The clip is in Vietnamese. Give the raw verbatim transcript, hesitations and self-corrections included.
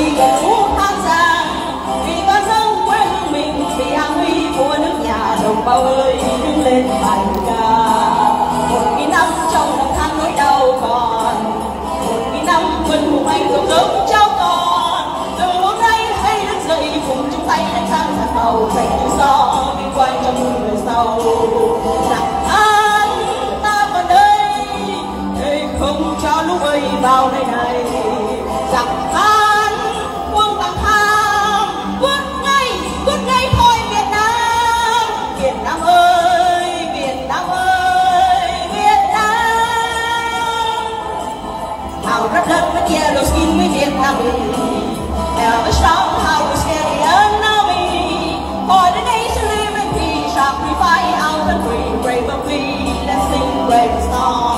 chỉ để uống than giang vì con sông quê hương mình vì an nguy của nước nhà. Đồng bào ơi đứng lên bài ca, một nghìn năm trong năm tháng nỗi đau còn, một nghìn năm quân hùng anh rộng rộng trao con. Từ hôm nay hãy đứng dậy cùng chung tay đánh sang giặc màu, giành tự do vinh quang cho muôn người sau. Rằng an ta còn đây để không cho lũ ơi vào nơi này. Rằng an quân bằng tham quân ngay quân ngay thôi Việt Nam. Việt Nam ơi Việt Nam ơi Việt Nam. How red blood with yellow skin we Vietnamese, ever strong how we scare the enemy. For the nation live in peace, sacrifice our country bravely. Let's sing brave song.